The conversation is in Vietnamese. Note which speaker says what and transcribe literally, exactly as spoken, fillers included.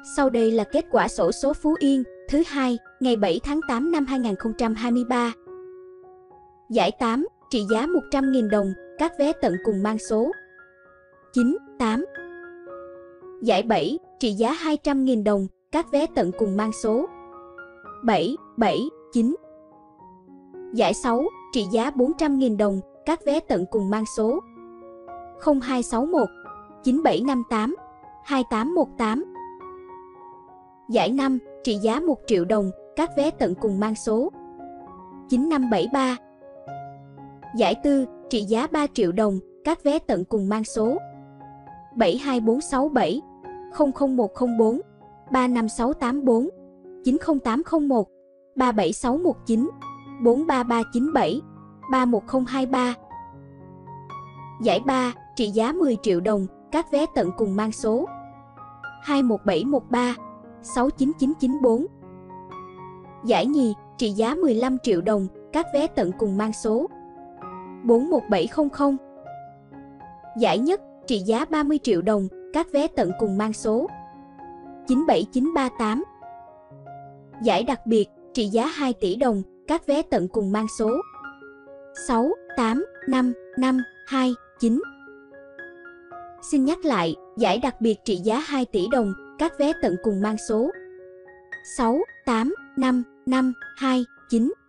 Speaker 1: Sau đây là kết quả xổ số Phú Yên thứ hai, ngày bảy tháng tám năm hai nghìn không trăm hai mươi ba. Giải tám, trị giá một trăm nghìn đồng, các vé tận cùng mang số chín, tám. Giải bảy, trị giá hai trăm nghìn đồng, các vé tận cùng mang số bảy, bảy, chín. Giải sáu, trị giá bốn trăm nghìn đồng, các vé tận cùng mang số không hai sáu một, chín bảy năm tám, hai tám một tám. Giải năm, trị giá một triệu đồng, các vé tận cùng mang số chín năm bảy ba. Giải tư, trị giá ba triệu đồng, các vé tận cùng mang số bảy hai bốn sáu bảy, không không một không bốn, ba năm sáu tám bốn, chín không tám không một, ba bảy sáu một chín, bốn ba ba chín bảy, ba một không hai ba. Giải ba, trị giá mười triệu đồng, các vé tận cùng mang số hai một bảy một ba, sáu chín chín chín bốn. Giải nhì, trị giá mười lăm triệu đồng, các vé tận cùng mang số bốn một bảy không không. Giải nhất, trị giá ba mươi triệu đồng, các vé tận cùng mang số chín bảy chín ba tám. Giải đặc biệt, trị giá hai tỷ đồng, các vé tận cùng mang số sáu tám năm năm hai chín. Xin nhắc lại, giải đặc biệt trị giá hai tỷ đồng, các vé tận cùng mang số sáu tám năm năm hai chín.